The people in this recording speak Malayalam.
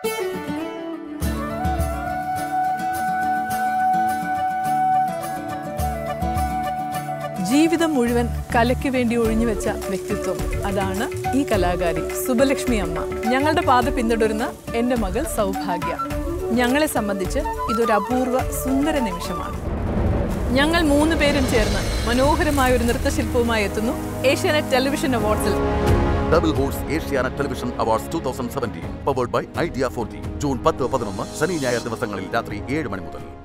ജീവിതം മുഴുവൻ കലയ്ക്ക് വേണ്ടി ഒഴിഞ്ഞുവെച്ച വ്യക്തിത്വം, അതാണ് ഈ കലാകാരി സുബലക്ഷ്മി അമ്മ. ഞങ്ങളുടെ പാത പിന്തുടരുന്ന എൻ്റെ മകൾ സൗഭാഗ്യ. ഞങ്ങളെ സംബന്ധിച്ച് ഇതൊരു അപൂർവ സുന്ദര നിമിഷമാണ്. ഞങ്ങൾ 3 പേരും ചേർന്ന് മനോഹരമായ ഒരു നൃത്തശില്പവുമായി എത്തുന്നു ഏഷ്യാനെറ്റ് ടെലിവിഷൻ അവാർഡ്സിൽ. Double Horse Asianet Television Awards 2017 powered by Idea 4G. June 10-11 ശനി ഞായർ ദിവസങ്ങളിൽ രാത്രി 7 മണി മുതൽ.